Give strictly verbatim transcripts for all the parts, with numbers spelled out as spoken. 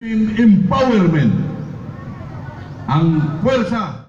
Empowerment ang puwersa.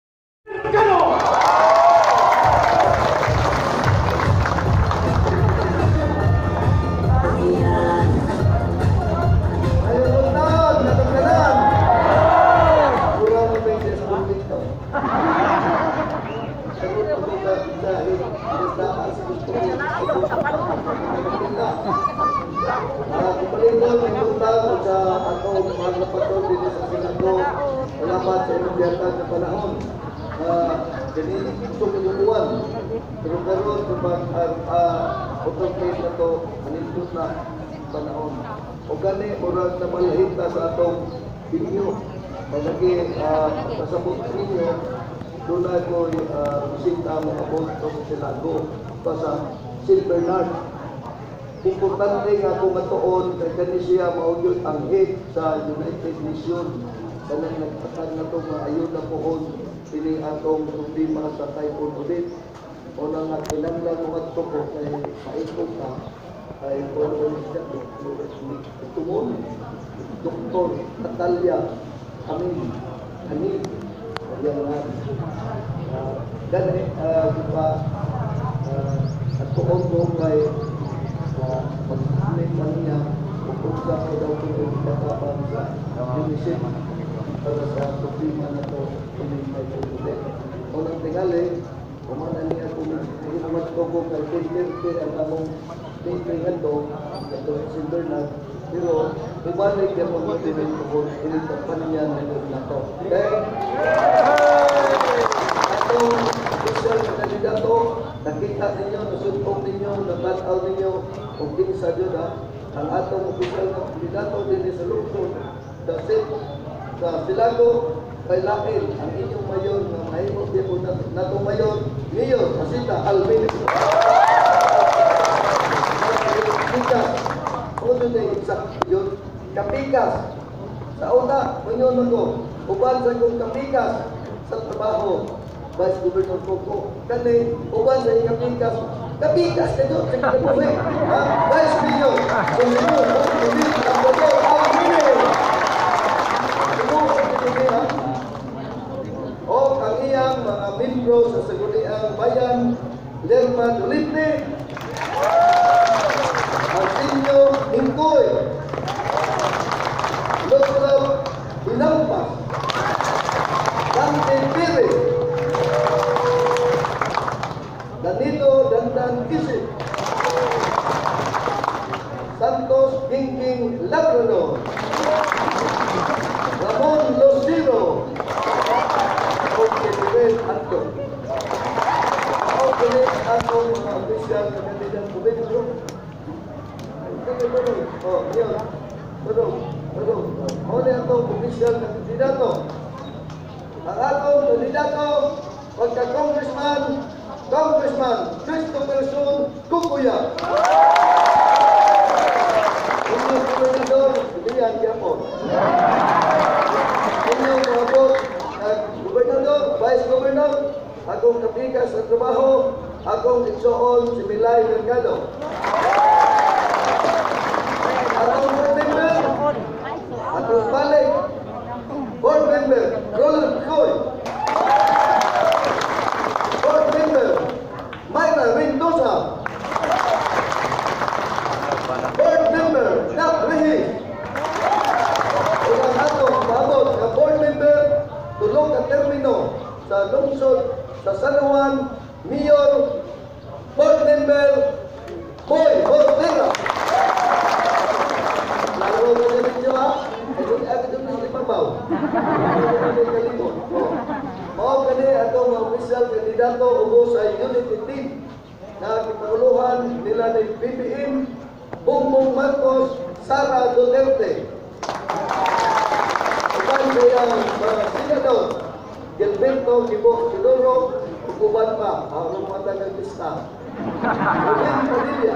Sa atong mga napatol din sa SILAGO, salamat sa inyong na panahon. Ganili gusto kinukuhan. Pero karoon kapag autoclave na ito, manindot na panahon. O gani, murag na malahita sa atong inyo. Malagi, pasabot ninyo, doon na ko sinta mga abot sa SILAGO pa sa Silver Bernard. Importante nga kung matuon kay kani siya maugyod ang head sa United Nations kanang nagpatag na ito mga ayuda poon pili atong problema sa typhoon audit o na nga kinanglan mga tuko kay maikot ka ay poon siya tumon Doktor Natalia Amin Amin yan nga gani diba at tuon ko kay pag-amin lang niya kung sa daw kung ikakapang sa UNITEAM para sa problema na ito kung may pagkulit. Unang tingali, kumana niya kung hinamat ko kung kay Pinterke ang among Pinterke ito, ito si Bernard, pero ibalik yan mo matinit ko kung initapan niya na ito na ito. Okay? Atong official na kandidato, nakita ninyo, nasuntong ninyo, natataw ninyo, kung kinsa dyan ha, ang atong official na kandidato din sa lungsod, kasi sa SILAGO, kay Lakin, ang inyong mayor na mahimot din po na itong mayor, Mayor Masita Alvin. Kapikas, kung ito na isa yun, kapikas. Sa una, manyon ako, uban sa kong kapikas sa trabaho, Vice Governor Coco. Kani, uban sa iyong kapikas, kapikas ka doon, sa kinabuhi. Vice Mayor, kung ito, kung ito, ang bago, ang minil. O kaniyang mga membro sa Saguniang Bayan, Lerma Leyte, Arsenio Hingkoy, Lotro Binampas, Dante Pires, Danilo Dandan Kisip, Santos King Labrador, Ramon Lucero, o Kevin Anton. O Kevin Anton, mga official na kandidat gobernador. O, yun. Tulong, tulong. O na itong official na kandidato. Ang atong kandidato, pagka-congressman, Congressman Christopher Sun Kukuya. Inyong gobernador, Mian Yapon. Inyong mga Gobernador, Vice Governor, akong kapikas sa trabaho, akong igsoon si Milay Mercado. Akong board member, akong balik, board member, Roland Coy. Board member, Mayra Mendoza. Board member, Nap Rehis. Ilang atong maabot na board member, tulong ka termino sa lungsod sa San Juan, Mayor, board member, Boy Ortega. Lalo mo na ninyo ha? Ito doon na si Papaw. O kani atong mga official kandidato ugo sa UNITEAM na kitaguluhan nila ni B B M, Bongbong Marcos, Sara Duterte. Uban kayang mga senador, Gilberto Gibo Sidoro, uban pa, ang mga ng lista. Rubén Padilla,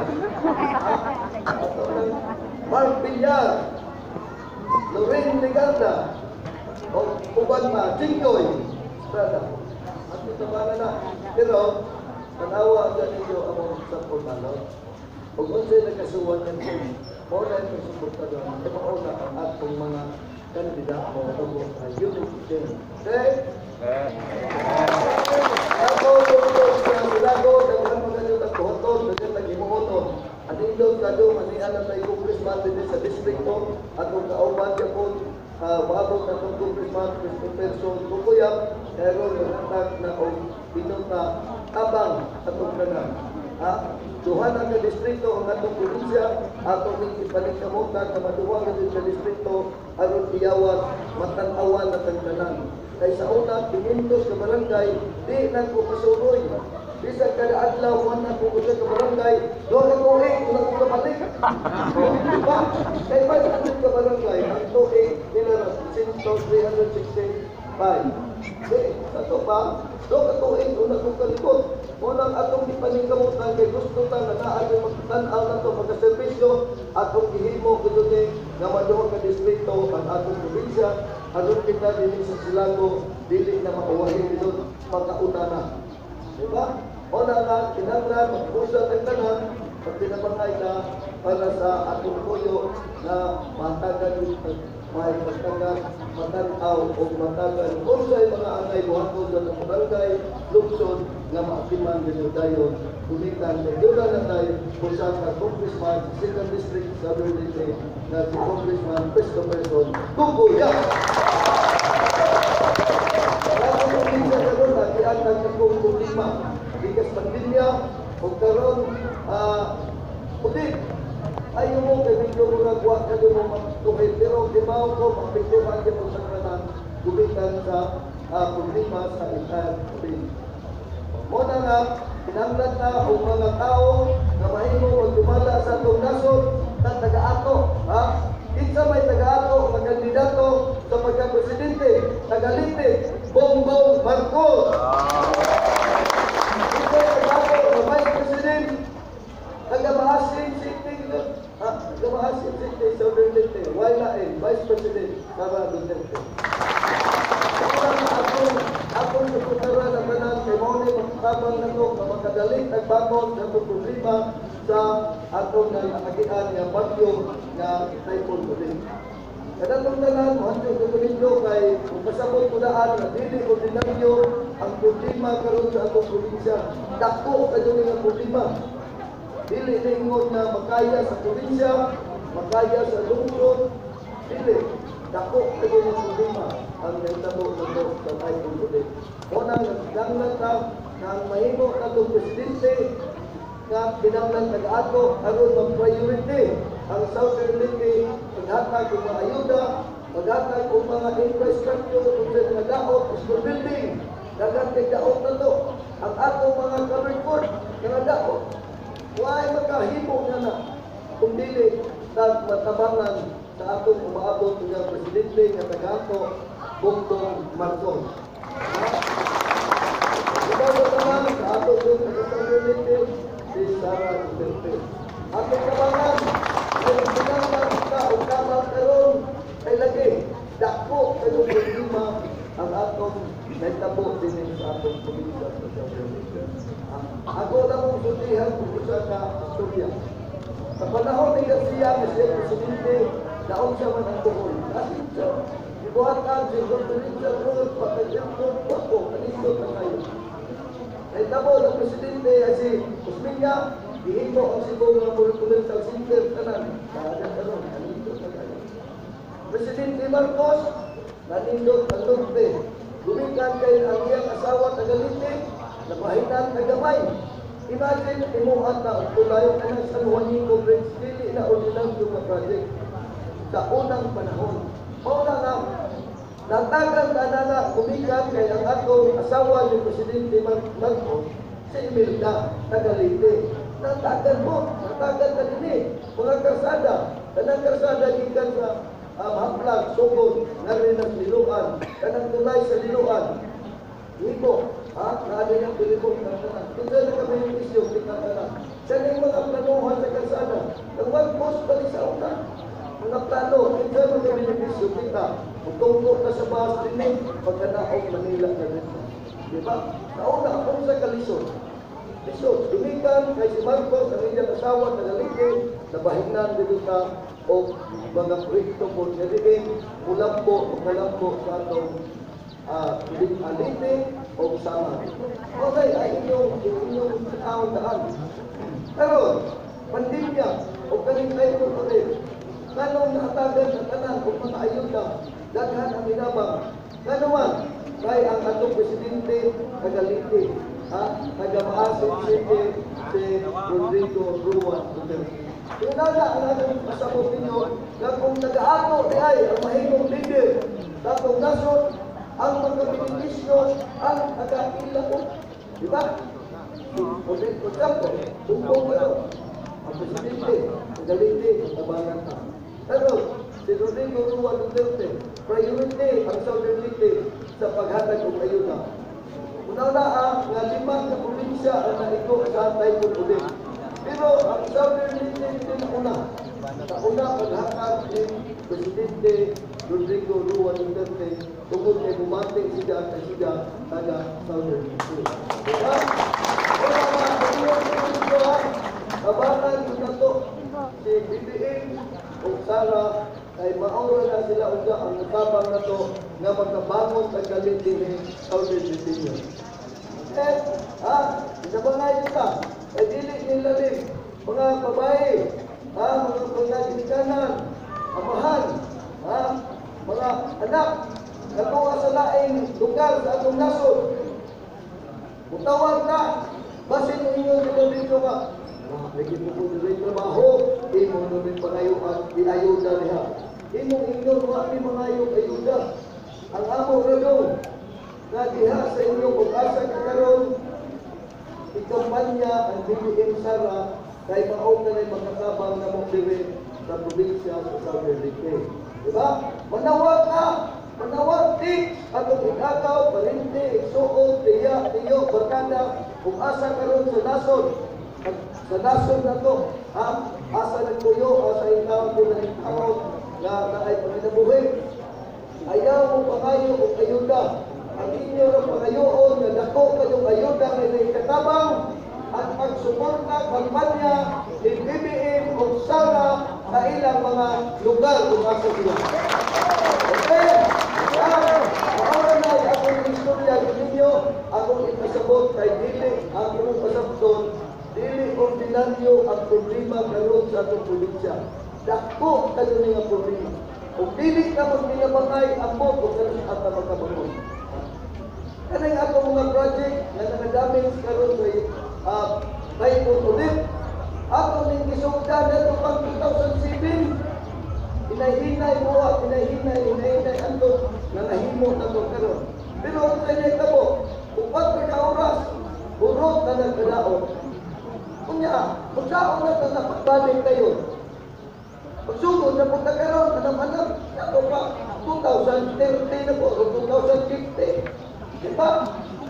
Mark Villar, Lorraine Legarda, o uban pa, Jinggoy, Estrada. At ito ba na na? Pero, tanawa ang ninyo ang sa portalo. Kung kung sa'yo nagkasuwan ng kung muna yung suporta doon, ito mauna ang atong mga kandidato tungkol sa UNITEAM. Okay? Ako tungkol sa SILAGO, dagang magaling ang buhaton, dagang nag-imuhoton. Ang indong kado, manian ang tayo congressman din sa distrito, at kung kauban niya po, maabot na itong congressman, Christopher Person, kukuyap, kaya ron, naghatag na kung pinunta, tabang atong kanan. Ha? Duhan ang distrito ang atong probinsya, atong ning ipaningkamutan na maduwang na sa distrito, aron iyawat, matanawan na tagtanan. Kaya sa una, pinintos ka barangay, di na ko pasuroy. Bisa kada adlaw mo na ko sa barangay, doon ka tuig, kung ako kabalik. Diba? Kaya ba sa ka barangay, ang tuig, nila since three hundred sixty-five. Di, sato pa, doon ka tuig, kung ako kalikot. Unang atong ipaningkamutan kay gusto ta na naa yung magtanaw na ito magkaservisyo atong gihimo kudunin na maduhang ka distrito ang atong probinsya aron kita dili sa SILAGO dili na mauwahin dito pagkauna na. Diba? Una nga, kinanglan, mag-usap ang tanan, pag pinabangay na para sa atong kuyo na matagan may pagtagan, matanaw o matagan kung sa'y mga angay buhaton sa barangay, lungsod na maaktiman din tayo tumikan na doon na tayo kung saan ka congressman sa second district sa Leyte na si Congressman Christopher Person Kukuya. Kaya kung minsan na doon at iatag na kong problema bigas pandemya o karoon ulit ayaw mo kay medyo murag wak ka doon mo magtuhay pero di ba ko mapiktuhan ka po sa kanan gumitan sa problema sa ikan ulit. Muna nga, pinanglan na ang mga tao na mahimo o dumala sa itong nasod ng taga-ato. Ha? Isa may taga-ato, mga kandidato sa pagka-presidente, taga-Leyte, Bongbong Marcos. Isa may taga-ato na vice president, taga-Maasin City, ha? Taga-Maasin City, Southern Leyte, wala eh, vice president, Sara Duterte. Akong naputara na tanan kay Mauni magtabang na ito na makadaling nagbangon sa itong problema sa atong na nakakian nga bagyo na typhoon ulit. Kadalong tanan, mahantong dokumenyo kay kung pasabot ko daan na dili ordinaryo ang problema karon sa atong probinsya. Dako kayo ng problema. Dili ningon na makaya sa probinsya, makaya sa lungsod, dili. Dako kayo ng problema ang naitabo sa ito sa typhoon ulit. Unang nagdanglan na ng mahimo na itong presidente na pinanglan nag-ato aron mag-priority ang Southern Leyte paghatag ng mga ayuda, paghatag ng mga infrastructure kung sa mga daot, school building, dagantig daot na ito. Ang atong mga covered court, mga daot, huwag makahimo na na kung dili sa matabangan sa atong umaabot ng presidente nga taga-ato, Bongbong Marcos. Ikaw sa tanan, sa ato yung nagsasalunite, si Sara Duterte. Atong kabangan, kung pinanglan ka o kamang karoon, ay lagi, dako kayo problema ang atong naitabo din sa atong probinsya sa Southern. Ako na mong sutihan kung isa ka istorya. Sa panahon ni Garcia, Mister Presidente, daon siya man ang tuhol. Asin siya. Ibuhatan siya sa provincial road, pagkasyang wako, kanindot na kayo. Naitabo ng Presidente ay si Usminya, ihimo ang sibong mga political center kanan. Kaagan ka nun, kanindot na kayo. Presidente Marcos, kanindot ang norte. Gumikan kay ang iyang asawa taga-Leyte, napahinan taga-May. Imagine, imuhat na ang tulayo ka ng San Juanico Bridge, dili na ordinaryo na project sa unang panahon. Mauna nga, natagan na na kumikan kay ang atong asawa ni Presidente Marcos sa Imelda, taga-Leyte. Natagan mo, natagan na din eh. Mga karsada, kanang karsada gikan sa um, Haplag, Sugod, nga rin ang Liluan, kanang tulay sa Liluan. Ibo, ha? Naadin ang pilipong karsada. Kung saan na kami yung isyo, tingnan saan yung mga planuhan sa karsada? Nang mag-post pa sa una. Mga plano, kung saan mga benepisyo kita, magtungkot na sa bahas din eh, pagkanaong Manila na rin. Diba? Nauna akong sa kalisod. Lisod, dumikan kay si Marcos, ang iyang asawa, taga-Leyte, nabahignan dito sa o mga proyekto po nga diin mulambo o kalambo sa atong uh, Leyte o sama. Okay, ay inyong inyong tanaw-daan. Pero, pandemya o kaning tayo ko rin, kanong naatagan sa tanan o mga ayuda, daghan ang minabang. Kanuman, kay ang atong presidente Leyte, ha, taga-Maasin City, si Rodrigo Ruan Duterte. Kung nada ang atong pasabot ninyo, na kung nag-aato di ay ang mahimong leader sa atong nasod, ang mga benepisyo ang nag-aila ko. Diba? For example, tungkol ko, ang presidente, Leyte, tabangan ka. Pero, si Rodrigo Ruan Duterte, priority ang Southern Leyte sa paghatag ng ayuda. Una-una ang nga limang na probinsya ang naiko sa Taipon ulit. Pero ang Southern Leyte hindi na una. Sa una paghatag ni Presidente Rodrigo Ruan Duterte tungkol kay bumating siya at siya taga Southern Leyte. Diba? Kaya mga kapilyon ko ha, kabanan ko na to si B B M o Sara ay maura na sila uga ang natabang na to na magkabangon sa galit din ni Southern Leyte. Eh, ha? Inabangay kita. Ay dili nila rin. Mga babae, ha? Mga pagkaginikanan, amahan, ha? Mga anak, natuwa sa laing lugar sa atong nasod. Mutawag na, basin mo inyo dito dito ka. Lagi mo po nila yung trabaho, imo nung pangayo at iayuda niya. Imo inyo mga mga ayuda. Ang amo rin na diha sa inyong pag-asa kakaroon, ikampanya ang B B M Sara kay maong na magkasabang na mong dire sa probinsya sa Southern Leyte. Diba? Manawag ka! Manawag di! Atong ikagaw, parinti, suod, tiya, tiyo, barkada, kung asa karoon sa nasod. Sa nasod na to, ha? Asa nagpuyo, asa ikaw, kung nagtaw, na naay panginabuhi. Ayaw mo pangayo o ayuda. Ang inyo na pangayoon na dako kayong ayuda na ikatabang at pagsuporta kampanya ni B B M o Sara sa ilang mga lugar kung asa sila. Okay? Maura na akong istorya ninyo, akong ipasabot kay dili, akong pasabot, dili ordinaryo ang problema karon sa atong probinsya. Dako kayo nga problema. Kung dili ka magpinabangay, ambot o karon at magkabangon. Kanang atong mga project na nakadaming karon sa uh, Taipon ulit. Atong ning gisugdan nato pang two thousand seven. Hinay-hinay mo at hinay-hinay, hinay-hinay anto na nahimo na ito karon. Pero ang tayo tabo, upat ka oras, burot na nagkadaon. Kunya, magdaon na ito na pagbalik kayo. Pagsugod na punta karon, anam-anam, ito pa, two thousand thirty na po, o two thousand fifty. Diba?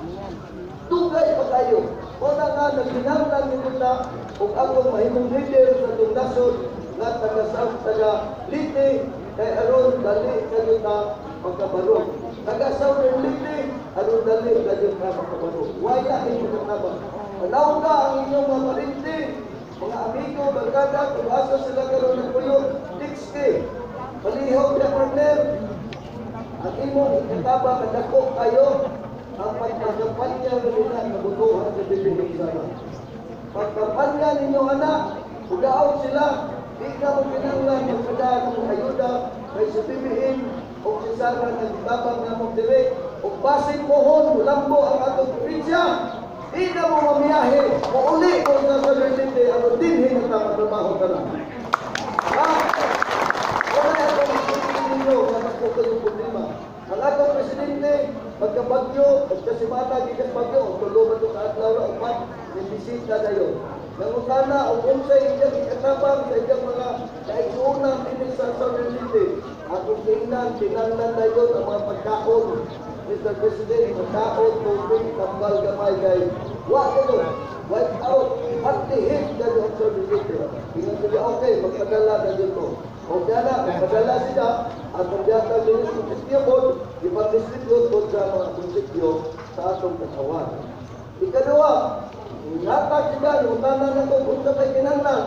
Tugay pa kayo. Wala nga, nagkinanglan nito na kung ako mahimong leader sa itong nasod na taga-South, taga-Leyte, kay aron dali kayo na magkabarong. Taga-Southern Leyte, aron dali kayo na magkabarong. Wala inyong katabang. Panaw ka ang inyong mga parinti, mga amigo, barkada, kung asa sila karoon ng puyo, sixty. Palihaw na partner, ang imong ikatabang na dako kayo, ang pagkakampanya na nila nabutuhan sa bibig sana. Pagkampanya ninyong anak, ugaon sila, di ka mo pinanglan magpadaan ng ayuda kay si B B M o si Sara na tabang na mong dire o basin mohon, lambo ang atong probinsya. Di na mo mamiyahe, o uli kung sa Leyte, ano dinhin ang tamatrabaho ka na. Ha? Wala na itong isipin ninyo na magkukot yung problema. Ang atong presidente, pagkabagyo, pagkasimata, gikas bagyo, tulungan ito sa atlaw na upat, may bisita na yun. Nang sana, o kung sa inyong ikatabang, sa inyong mga kaigsuunan, hindi sa Southern Leyte, atong tingnan, tinanglan na yun ang mga pagkaon. Mister President, pagkaon, tubig, tambal, gamay, guys. Wag ito, wipe out, at hit na yun ang Southern Leyte. Tingnan sila, okay, magpadala na yun ko. O kaya magpadala sila, at magyatang din sa munisipyo po, ipatristribute po sa mga munisipyo sa atong katawan. Ikalawa, natag sila, yung tanan na kung kung sa may kinanglan,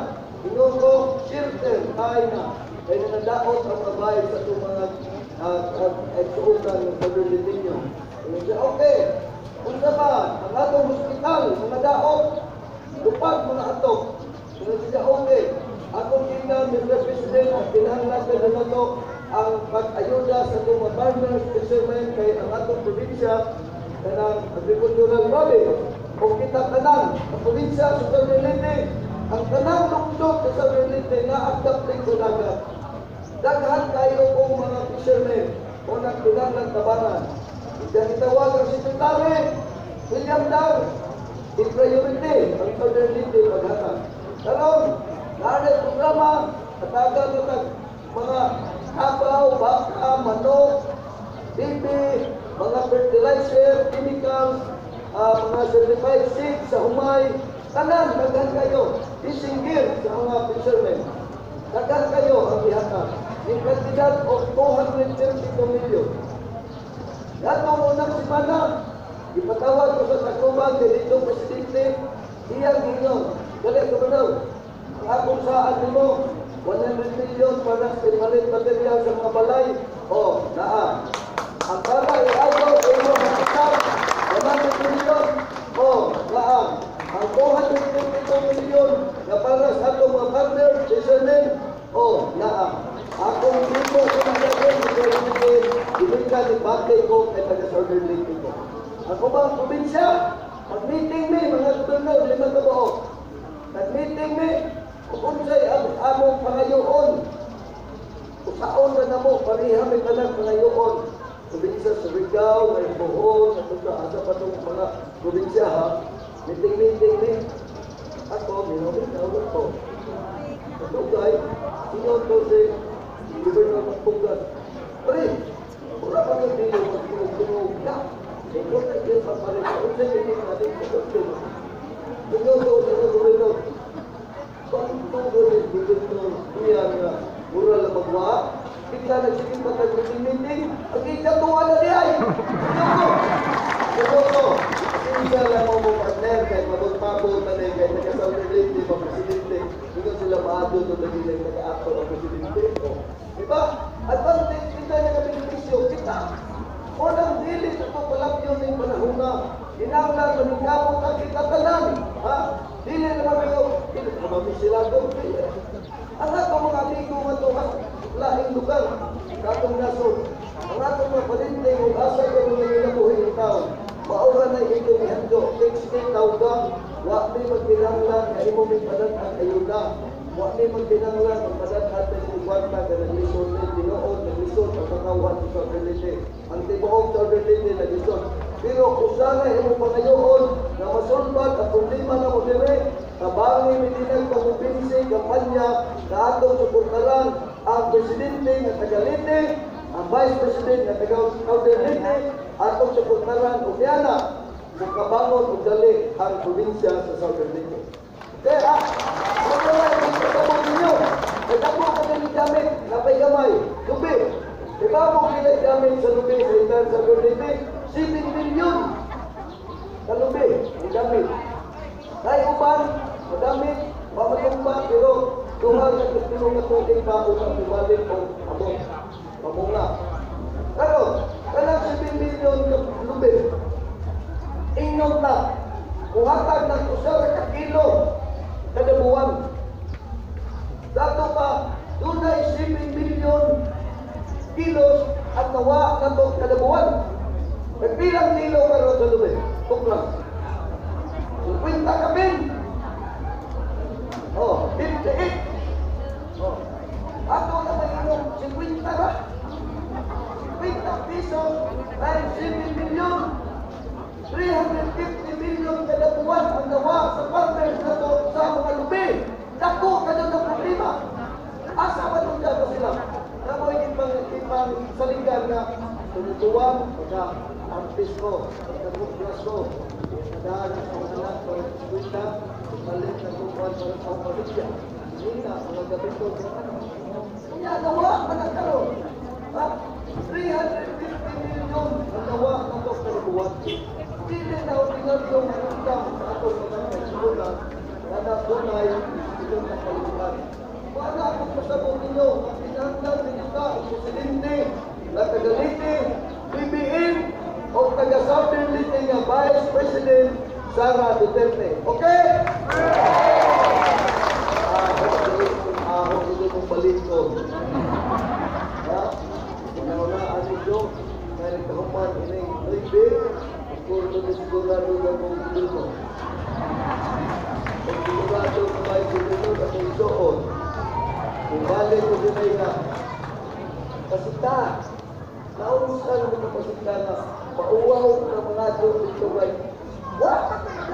Ingon ko, shelter, tayo na. Kaya nanadaot ang mabay sa itong mga eksuutan ng pag-relitin ninyo. Ingon siya, okay. Kung ba, ang atong hospital, mga daot, lupag mga atok. Ingon siya, okay. Akong tingnan, Mister President, ang pinahanglagan na ito ang pag-ayuda sa itong mga farmers, fishermen, kay ang atong probinsya, kanang agricultural valley. Kung kita tanan, ang probinsya sa Southern Leyte, ang tanang lungsod sa Southern Leyte na agdapling sa dagat. Daghan kayo kong mga fishermen o nagtunang tabanan. Diyan itawag ang Secretary William Dar, i-priority ang Southern Leyte paghatag. Karon, naanay programa, katagan na mga kabaw, baka, manok, bibi, mga fertilizer, chemicals, uh, mga certified seed sa humay, tanan, daghan kayo, isinggir sa mga fishermen. Daghan kayo ang ihatag. Yung kantidad of two hundred thirty-two million. Gatong unang simana, ipatawag ko sa Tacloban, dito Presidente, iyang ingon, dali ko ba daw, ang akong saan mo, one hundred million para sa ipalit material sa mga balay, o, naa. Ang para i-agaw, imo makasap, one hundred million, o, naa. Ang two hundred fifty-two million na para sa atong mga partner, fishermen, o, naa. Akong dito ko na gagawin, ibig ka ni Bakay ko kay taga-Southern Leyte ko. Ako ba ang probinsya? Mag-meeting me, mga gobernador, lima ka buok. Nag-meeting me, kung sa'y among pangayoon, usaon na na mo, pariha may talang pangayoon. Probinsya sa Rigao, may Bohol, at ito, asa pa itong mga probinsya ha. Meeting-meeting me. Ako, minawin na ulit ko. Ito guys, sino ito si Gobernador Magpugas? Pre, wala pa yung dito magtulog-tulog na. Ito na yung papalit. Kung sa'yo hindi natin tulog-tulog. Tulog-tulog sa Gobernador. Pag-tulog yung Gobernador, Mian nga, mura lang magwa. Kita nagsiging patag-meeting-meeting. Ang ikatuwa na di ay! Tulog ko! Isa lang mo mong partner, kahit mabagpapot na rin, kahit nagka-Southern Leyte, mga-presidente, hindi sila maado ito na din nag-aakto ang presidente. Diba? Advantage kita na benepisyo kita. Unang dili sa ito palapyon ng panahon na inanglan, maningkamot ang kita tanan. Ha? Dili naman kayo, dili naman may SILAGO. Ang ato mga amigo matuhan, lahing lugar, katong nasod. Ang ato mga palinte, kung asa ka mga inabuhin ng taon, maura na ito ihando. sixteen thousand, wak may magpinanglan, na imo may padat ang ayuda. Wak may magpinanglan, ang padat at nagkwarta ka naglisod, nagtinood, naglisod, ang pagkawan sa Southern Leyte. Ang tibuok Southern Leyte naglisod. Pero kung sana imo pangayoon na masulbat at problema na mo dire, kabangi mitinag pagpinsi, kampanya, na atong suportaran ang presidente ng taga-Leyte, ang vice president ng taga-Southern Leyte, atong suportaran o kaya kung kabangon o dali ang probinsya sa Southern Leyte. Kaya, kung wala yung katabong ninyo, nagtapos ka ng gamit, napay gamay, lubi. Diba mo kilay gamit sa lubi sa itan sa Southern Leyte? seven million na lubi, ang gamit. Kaya upan, madamit, mamatumba, pero tuhal na kutulong na tuting pa upang ibalik o abot. Pamunga. Pero, kalang seven million na lubi. Ingnon na, kung hatag ng usara ka kilo, kada buwan. Dato pa, doon na seven million kilos at nawa na ito kada buwan. Nagbilang kilo karoon sa lubi. Tuklang. Kwenta kami. Oh, fifty-eight. Oh. Ato na mainom, fifty ba? fifty pesos times seven million. three hundred fifty million kada buwan ang nawa sa farmers na to sa mga lubi. Dako ka doon ng problema. Asa ba doon dito sila? Namoy ipang, ipang saligan na tunutuwang pagka artist ko, pagka-buklas ko, pagka sa mga anak, para sa eskwita, palit na kukuhan para sa pamilya. Hindi na, mga gabi ko, kaya nawa ka na karoon. three hundred fifty million ang nawa ng doktor buwan. Hindi na utingan yung hanggang sa atong mga nagsulat na natunay itong kapalitan. ninyo, pinanggal ninyo ka, ang presidente, na taga Leyte, B B M, o taga Southern Leyte nga Vice President Sara Duterte. Okay? Ah, ako hindi mong balik ko. Ha? Una-una, ano ito? Kaya nagkakuman, inay, Leyte, kung ito sigurado na kung dito. Kung sigurado na may dito, kasi doon. Kung balik ko din ay na, kasi ta, naurusan mo na kasi ta na, pauwaw na mga doon dito ay, wah!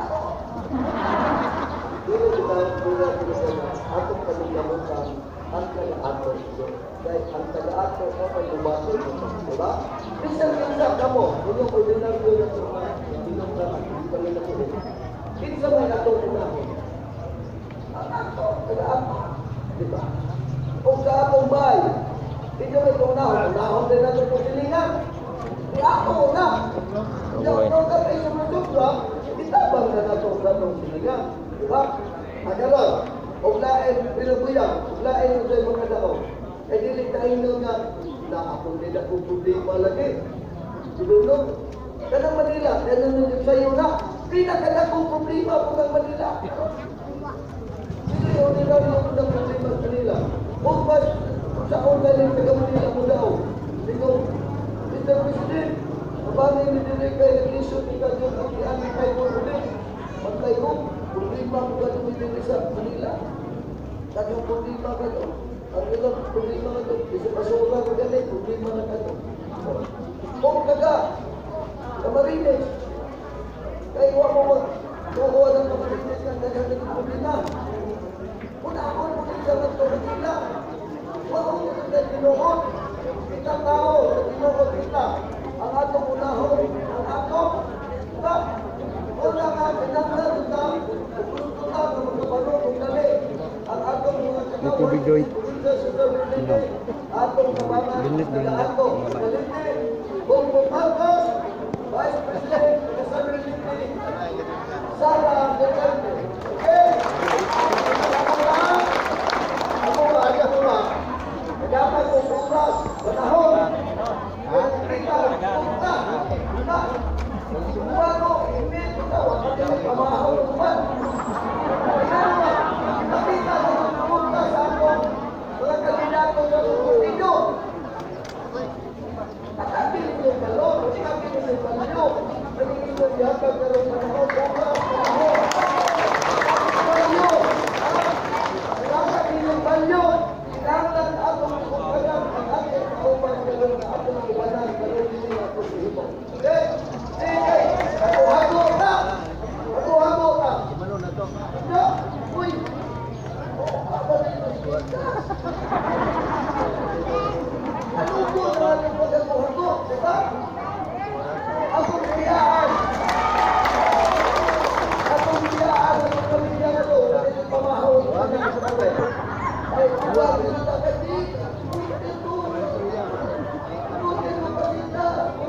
Dito kita, dito kita na, atong kanilamos sa ang taga-ato ito. Dahil ang taga-ato ko ay lumato ito. Diba? Minsan-minsan ka mo, yung ordinaryo na ito na, hindi nang hindi pa nila ko rin. Minsan may ato unahon. Ang ato, taga-ato. Diba? Kung sa atong bahay, hindi may unahon. Unahon din natin kung silingan. Di ako una. Hindi ako na kayo sa mga dukla, itabang na nato sa atong silingan. Diba? Agaron, uglain, pinaguyang, uglain yung sa'yo mga dao. Eh, dili tayo nga, na ako nila kung problema lagi. Silunod, kanang Manila, ganun yung sa'yo na, pinakala kong problema kung ang Manila. Sili yung nila yung ng problema sa Manila. Kung mas, sa organing taga Manila mo daw, dito, Mister President, mabangin ni Direk kay nag-issue ni Kajun ang iaming kay President. Magkay ko, problema ko gano'n din sa Manila. Kanyang problema ka doon. Ang ilang problema ka doon. Kasi pasura ko ganit, problema na ka doon. Kung kaga, Camarines, kaya huwag mo magkukuha ng Camarines ng dagang problema. Kung ako mo kita ng Manila, huwag mo kita ng tinuhod. Kita tao, sa tinuhod kita. Ang atong unahon, ang atong, diba? Wala nga, pinagdal kita, gusto ka na magkapano kung dali. Ang atong mga katawin, atong kabangan, nag-ato, Leyte, Bongbong Marcos, Vice President, Kasama Leyte, Sara Duterte. Okay? Ako na, ako na, ako na, nagapag kong oras, panahon, kita, punta, punta, Sumano, hindi ito ka, wakit yung pamahaw ng upan. Kaya naman, nakita na pumunta sa akong mga kandidato sa Sukustido. Nakabilin yung balon, nakabilin yung balon. Nagiging yung yatag na rin panahon, bukas, panahon. Balyo, nakabilin yung balyo. Kinanglan atong kumpagang ang ating kaupan gano'n na atong iwanan gano'n din yung atong ihibang. Okay? Sige! Ako hago ka! Ako hago ka! Gimano na to? No! Uy! Ako na yung sika! Ano po na natin pag ako hago? Diba? Ako biyaan! Ako biyaan! Ako pamilya na to! Kasi yung pamahaw ko na sa kawin. Ay, huwag nyo na kasi! Ito! Ito! Ito! Pasita!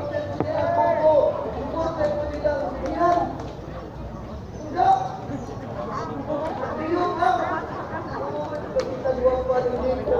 Mian. Enggak. Iyo ka. Kita dua pa din ko.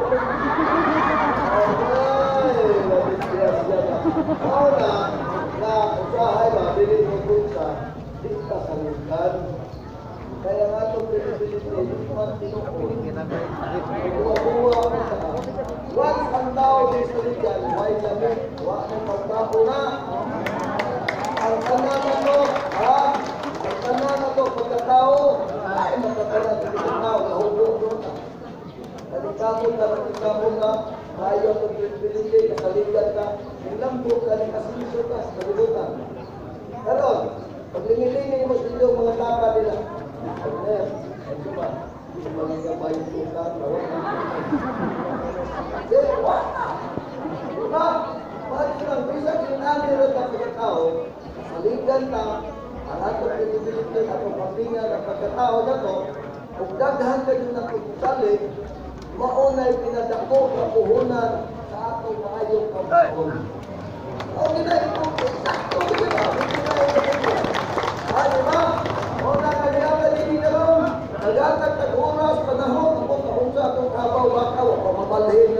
Ay, labis kaya siya na. Ahora, na usahay ba, bilhin mo kung sa dikta sa lugan. Kaya nga itong Pilipinas, hindi man tinukul. Buwa-buwa ako sa once ang tao din sa lugan, may lamig. Huwag ang pagtako na. Ang tanan na to, ha? Ang tanan na to, pagkatao, ay, magkatanan sa pagkatao, nahubog doon na. Kalikabot ka, kalikabot ka, ayaw kong pinipili, kasaligan ka, nilambot ka, nakasiso ka, sa kalibutan. Karon, pag lingi-lingi mo sila yung mga tapa nila, Agner, ano ba? Yung mga gabay yung tuka, bawang na. Eh, wala na! Diba? Bakit lang, bisa kinali rin ang pagkatao, saligan ka, ang atong pinipilit atong pambingan ang pagkatao na to, kung daghan ka yun ang pagkutali, maunay pinadako ang puhunan sa atong maayong pagkakon. O, gina ito, eksakto, gina, gina, ah, diba? O, nakalihaga din na ron, nagatag tag-oras, panahon, kung kaunsa atong kabaw, baka, o, pamamalhin,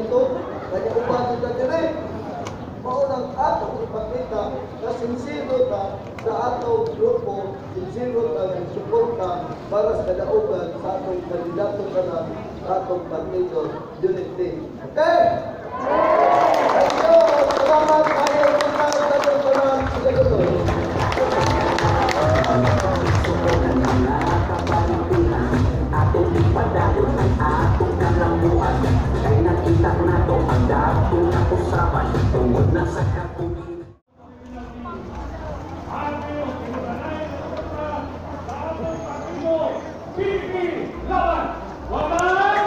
ang atong ipakita na sincero na sa atong grupo, sincero na nagsuporta para sa kadaugan sa atong kandidato na sa atong partido, UNITEAM. Okay? Thank you! Salamat kayo sa atong parang SILAGO. Atong ipadalo ang atong kalambuan kay nakita na to ang datong kapusapan tungod na sa kapulinan. Pipi lawan waman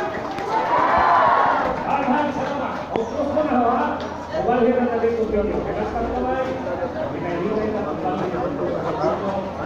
alhan sa mga otros mo na ha walhin na natin kung yun yung pinasang kamay pinahilay na pagpapalagay ng pagpapalagay